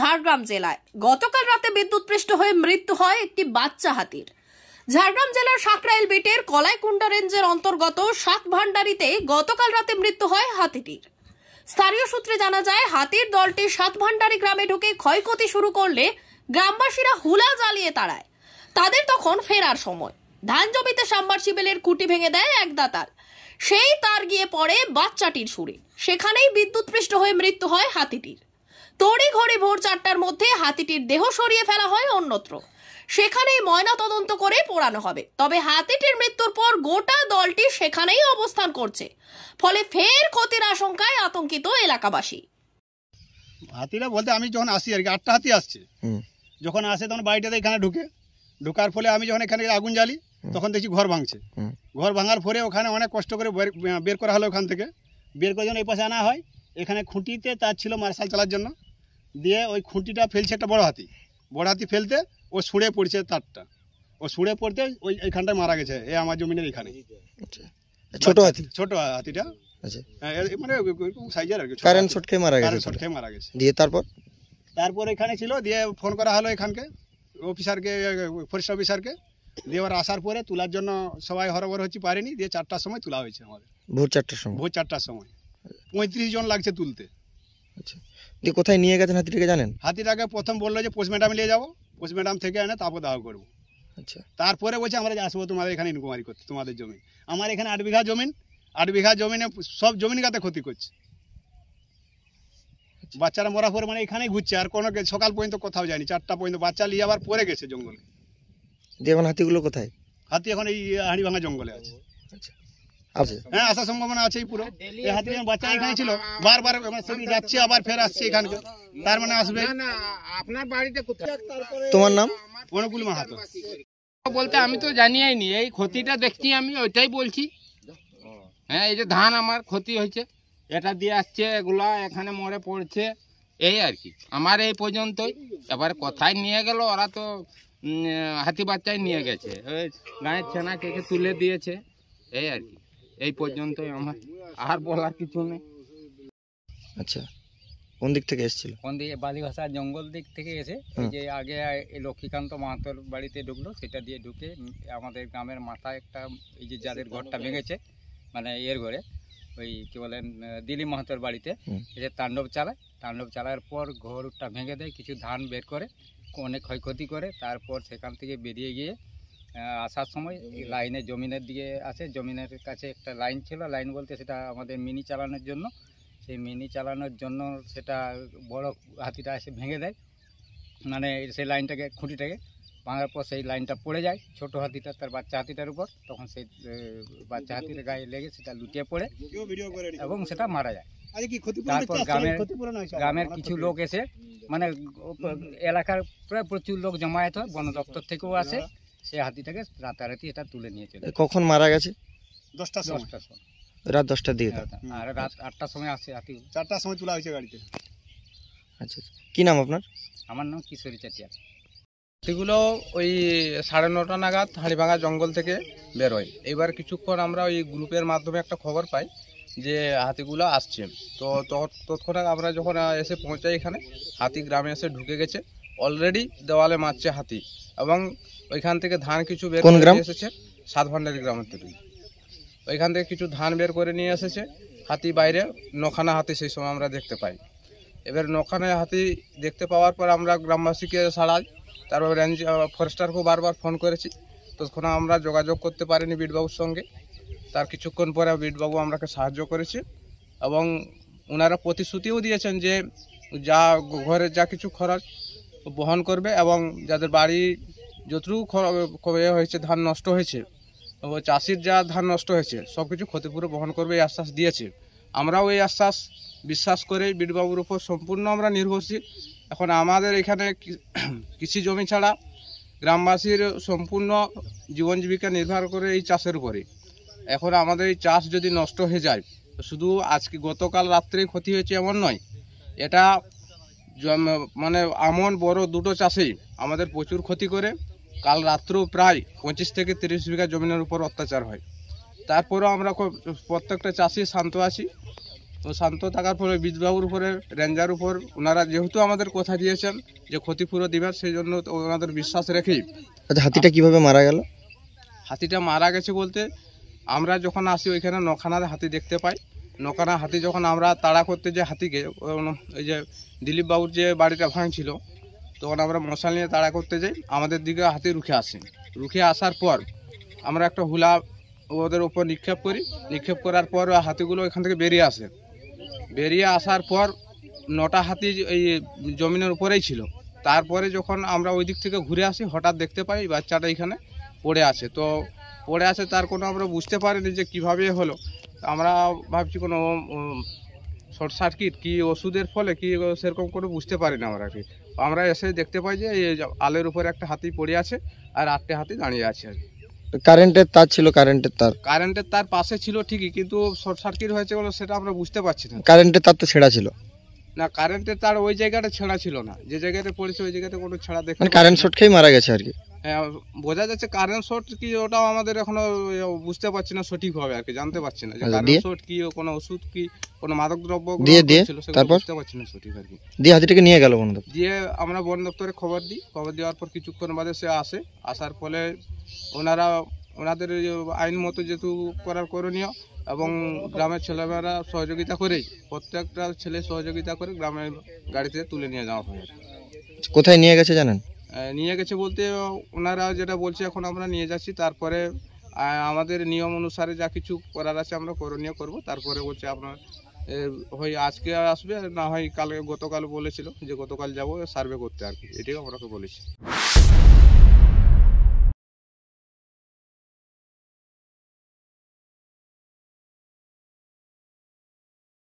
ঝাড়গ্রাম জেলায় গতকাল রাতে বিদ্যুৎপৃষ্ট হয়ে মৃত্যু হয় একটি বাচ্চা হাতির। ঝাড়গ্রাম জেলার সাকরাইল বিটের কলাইকুণ্ডা রেঞ্জের অন্তর্গত সাতভান্ডারিতে গতকাল রাতে মৃত্যু হয় হাতিটির। স্থানীয় সূত্রে জানা যায়, হাতির দলটি সাতভান্ডারি গ্রামে ঢুকে ক্ষয়ক্ষতি শুরু করলে গ্রামবাসীরা হুলা জ্বালিয়ে তাড়ায়। তাদের তখন ফেরার সময় ধান জমিতে সাবমার্সিবলের খুঁটি ভেঙে দেয় এক দাতাল। সেই তার গিয়ে পড়ে বাচ্চাটির সুরে, সেখানেই বিদ্যুৎপৃষ্ট হয়ে মৃত্যু হয় হাতিটির। তড়িঘড়ি ভোর 4টার মধ্যে হাতিটির দেহ সরিয়ে ফেলা হয় অন্যত্র। সেখানেই ময়না তদন্ত করে পোড়ানো হবে। তবে হাতিটির মৃত্যুর পর গোটা দলটি সেখানেই অবস্থান করছে, ফলে ফের ক্ষতির আশঙ্কায় আতঙ্কিত এলাকাবাসী। হাতিরা বলতে আমি যখন আসি আর কি, 8টা হাতি আসছে। যখন আসে তখন বাড়িটাতে এখানে ঢুকার ফলে আমি যখন এখানে আগুন জ্বালি তখন দেখছি ঘর ভাঙছে। ঘর ভাঙার পরে ওখানে অনেক কষ্ট করে বের করা হলো। ওখান থেকে বের করে যখন এই পাশে আনা হয়, এখানে খুঁটিতে তার ছিল মার্শাল চালার জন্য, দিয়ে ওই খুঁটিটা ফেলছে একটা বড় হাতি ফেলতে ও ছুঁড়ে পড়ছে তারটা। ও ছুঁড়ে পড়তে ওই এইখানটায় মারা গেছে, এই আমার জমিনের এখানে। ছোট হাতিটা মানে সাইজের আর কি, কারেন্ট শর্ট খেয়ে মারা গেছে। দিয়ে তারপর এখানে ছিল, দিয়ে ফোন করা হলো এখানকে অফিসারকে, ফরেস্ট অফিসারকে। দিয়ে ওরা আসার পরে তোলার জন্য সবাই হরবর হচ্ছে, পারেনি। দিয়ে 4টার সময় তোলা হয়েছে আমাদের, ভোর 4টার সময়। 35 জন লাগছে তুলতে। আচ্ছা, দিয়ে কোথায় নিয়ে গেছেন হাতিটাকে জানেন? হাতিটাকে প্রথম বললো যে পোস্টমর্টমে নিয়ে যাবো, পোস্টমর্টম থেকে এনে তারপর দাহ করবো। আচ্ছা, তারপরে বলছে আমরা আসবো তোমাদের এখানে ইনকোয়ারি করতে, তোমাদের জমি। আমার এখানে 8 বিঘা জমিন, 8 বিঘা জমিনে সব জমিনগাতে ক্ষতি করছে। বাচ্চারা মরার পরে মানে এখানেই ঘুরছে, আর কোনো সকাল পর্যন্ত কোথাও যায়নি। 4টা পর্যন্ত বাচ্চা নিয়ে আবার পরে গেছে জঙ্গলে। এখন হাতিগুলো কোথায়? হাতি এখন এই হাড়িভাঙা জঙ্গলে আছে। আচ্ছা, হ্যাঁ, আসার সম্ভাবনা আছে পুরো। এই হাতি বাচ্চা এখানে ছিল, বারবার যাচ্ছে আবার ফের আসছে এখানকে, তার মানে আসবে। আপনার বাড়িতে কোথায়? তোমার নাম? অনুকূল মাহাতো। বলতে আমি তো জানিই নি, এই ক্ষতিটা দেখছি আমি, ওইটাই বলছি। হ্যাঁ, এই যে ধান আমার ক্ষতি হয়েছে, এটা দিয়ে আসছে, এগুলা এখানে মরে পড়ছে, এই আর কি। আমার এই পর্যন্তই। এবারে কোথায় নিয়ে গেল ওরা, তো হাতি বাচ্চাই নিয়ে গেছে, ওই গায়ের ছেনা কে তুলে দিয়েছে, এই আর কি। এই পর্যন্তই আমার, আর বলার কিছু নেই। আচ্ছা, কোন দিক থেকে এসেছিল? কোন দিকে? বালিভাষা জঙ্গল দিক থেকে এসে এই যে আগে লক্ষ্মীকান্ত মাহাতোর বাড়িতে ঢুকলো, সেটা দিয়ে ঢুকে আমাদের গ্রামের মাথায় একটা, এই যে যাদের ঘরটা ভেঙেছে, মানে এর ঘরে, ওই কি বলেন দিলীপ মাহাতোর বাড়িতে এসে তাণ্ডব চালার পর ঘরটা ভেঙে দেয়, কিছু ধান বের করে, অনেক ক্ষয়ক্ষতি করে। তারপর সেখান থেকে বেরিয়ে গিয়ে আসার সময় লাইনে জমিনের দিকে আসে। জমিনের কাছে একটা লাইন ছিল, লাইন বলতে সেটা আমাদের মিনি চালানোর জন্য। সেই মিনি চালানোর জন্য সেটা বড় হাতিটা এসে ভেঙে দেয়, মানে সেই লাইনটাকে, খুঁটিটাকে ভাঙার পর সেই লাইনটা পড়ে যায় ছোট হাতিটা তার বাচ্চা হাতিটার উপর। তখন সেই বাচ্চা হাতির গায়ে লেগে সেটা লুটিয়ে পড়ে এবং সেটা মারা যায়। তারপর গ্রামের কিছু লোক এসে, মানে এলাকার প্রায় প্রচুর লোক জমায়েত হয়, বন দপ্তর থেকেও আসে, সেই হাতিটাকে রাতারাতি এটা তুলে নিয়ে চলে। কখন মারা গেছে? 10টার সময়, রাত 10টার দিকে। আর রাত 8টার সময় আসে হাতি, 4টার সময় তোলা হয়েছে গাড়িতে। আচ্ছা, কি নাম আপনার? আমার নাম কিশোরী চেটিয়াল। হাতিগুলো ওই 9:30 নাগাদ হাড়িভাঙা জঙ্গল থেকে বেরোয়। এবার কিছুক্ষণ আমরা ওই গ্রুপের মাধ্যমে একটা খবর পাই যে হাতিগুলো আসছে। তো তৎক্ষণাৎ আমরা যখন এসে পৌঁছাই এখানে, হাতি গ্রামে এসে ঢুকে গেছে, অলরেডি দেওয়ালে মারছে হাতি। এবং ওইখান থেকে ধান কিছু বের করে এসেছে, সাতভান্ডারি গ্রামের থেকে। ওইখান থেকে কিছু ধান বের করে নিয়ে এসেছে হাতি। বাইরে 9খানা হাতি সেই সময় আমরা দেখতে পাই। এবার 9খানা হাতি দেখতে পাওয়ার পর আমরা গ্রামবাসীকে ছাড়াই, তারপর রেঞ্জ ফরেস্টারকেও বারবার ফোন করেছি, তখন আমরা যোগাযোগ করতে পারিনি বিটবাবুর সঙ্গে। তার কিছুক্ষণ পরে বিটবাবু আমরাকে সাহায্য করেছে এবং ওনারা প্রতিশ্রুতিও দিয়েছেন যে যা ঘরের যা কিছু খরচ বহন করবে, এবং যাদের বাড়ি যতটুকু হয়েছে, ধান নষ্ট হয়েছে, চাষির যা ধান নষ্ট হয়েছে সব কিছু ক্ষতিপূরণ বহন করবে, এই আশ্বাস দিয়েছে। আমরাও এই আশ্বাস বিশ্বাস করে বিটবাবুর উপর সম্পূর্ণ আমরা নির্ভরশীল। এখন আমাদের এখানে কৃষি জমি ছাড়া গ্রামবাসীর সম্পূর্ণ জীবন জীবিকা নির্ভর করে এই চাষের উপরে। এখন আমাদের এই চাষ যদি নষ্ট হয়ে যায়, শুধু আজকে গতকাল রাত্রে ক্ষতি হয়েছে এমন নয়, এটা মানে এমন বড় দুটো চাষেই আমাদের প্রচুর ক্ষতি করে। কাল রাত্রেও প্রায় 25 থেকে 30 বিঘা জমিনের উপর অত্যাচার হয়। তারপরেও আমরা প্রত্যেকটা চাষি শান্ত আছি, তো শান্ত থাকার পরে বীজবাবুর উপরে রেঞ্জার উপর ওনারা যেহেতু আমাদের কথা দিয়েছেন যে ক্ষতিপূরণ দিবেন, সেই জন্য তো ওনাদের বিশ্বাস রেখেই। আচ্ছা, হাতিটা কিভাবে মারা গেল? হাতিটা মারা গেছে বলতে আমরা যখন আসি ওইখানে নখানা হাতি দেখতে পাই। নখানা হাতি যখন আমরা তাড়া করতে যে হাতিকে, ওই যে দিলীপ বাবুর যে বাড়িটা ভাঙছিল, তখন আমরা মশাল নিয়ে তাড়া করতে যাই, আমাদের দিকে হাতি রুখে আসে। রুখে আসার পর আমরা একটা হুলা ওদের উপর নিক্ষেপ করি। নিক্ষেপ করার পর হাতিগুলো এখান থেকে বেরিয়ে আসে। বেরিয়ে আসার পর 9টা হাতি এই জমিনের উপরেই ছিল। তারপরে যখন আমরা ওই দিক থেকে ঘুরে আসি, হঠাৎ দেখতে পাই বাচ্চাটা এখানে পড়ে আছে। তো পড়ে আছে, তার কোনো আমরা বুঝতে পারিনি যে কীভাবে হলো। আমরা ভাবছি কোনো শর্ট সার্কিট কি ওষুধের ফলে কি, সেরকম কোনো বুঝতে পারি না আমরা। কি আমরা এসে দেখতে পাই যে এই আলের উপরে একটা হাতি পড়ে আছে আর 8টে হাতি দাঁড়িয়ে আছে আর কি। কারেন্টের তার ছিল, কারেন্টের তার? কারেন্টের তার পাশে ছিল ঠিকই, কিন্তু শর্ট সার্কিট হয়েছে বলে সেটা আমরা বুঝতে পারছি না। কারেন্টের তার তো ছেঁড়া ছিল না, কারেন্টের তার ওই জায়গাটা ছেঁড়া ছিল না, যে জায়গাতে পড়েছে ওই জায়গাতে কোনো ছেঁড়া দেখতে মানে কারেন্ট শর্ট খেয়ে মারা গেছে আর কি। হ্যাঁ, বোঝা যাচ্ছে কারেন্ট শর্ট কি, ওটাও আমাদের এখনো বুঝতে পারছি না সঠিকভাবে আর কি, জানতে পারছি না যে কারেন্ট শর্ট কি, কোনো ওষুধ কি, কোনো মাদক দ্রব্য ছিল, তারপর বুঝতে পারছি না সঠিক আর কি। দিয়ে হাতিটাকে নিয়ে গেল বন দপ্তর। দিয়ে আমরা বন দপ্তরে খবর দিই। খবর দেওয়ার পর কিছুক্ষণ বাদে সে আসে। আসার ফলে ওনাদের আইন মতো যেহেতু করার করণীয়, এবং গ্রামের ছেলেমেয়েরা সহযোগিতা করেই, প্রত্যেকটা ছেলে সহযোগিতা করে গ্রামের গাড়িতে তুলে নিয়ে যাওয়া হয়। কোথায় নিয়ে গেছে জানেন? নিয়ে গেছে বলতে ওনারা যেটা বলছে, এখন আমরা নিয়ে যাচ্ছি, তারপরে আমাদের নিয়ম অনুসারে যা কিছু করার আছে আমরা করণীয় করব। তারপরে বলছে আপনার হয় আজকে আসবে, না হয় গতকাল বলেছিল যে গতকাল যাব সার্ভে করতে আর কি, এটাই আমাকে বলেছি।